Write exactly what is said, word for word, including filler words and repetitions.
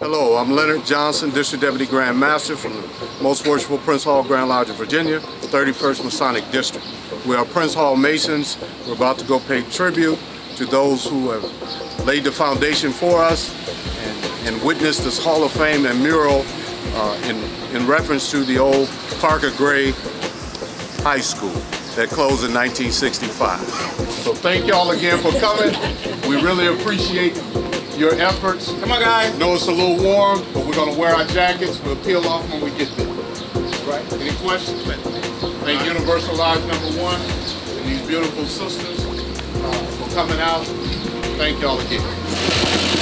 Hello, I'm Leonard Johnson, District Deputy Grand Master from the Most Worshipful Prince Hall Grand Lodge of Virginia, thirty-first Masonic District. We are Prince Hall Masons. We're about to go pay tribute to those who have laid the foundation for us and, and witnessed this Hall of Fame and mural uh, in, in reference to the old Parker Gray High School that closed in nineteen sixty-five. So thank y'all again for coming. We really appreciate your efforts. Come on, guys. Know it's a little warm, but we're going to wear our jackets. We'll peel off when we get there. Right? Any questions? Thank Universal Lodge number one and these beautiful sisters uh, for coming out. Thank y'all again.